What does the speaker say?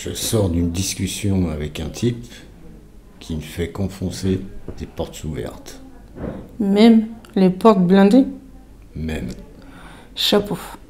Je sors d'une discussion avec un type qui me fait qu'enfoncer des portes ouvertes. Même les portes blindées. Même. Chapeau.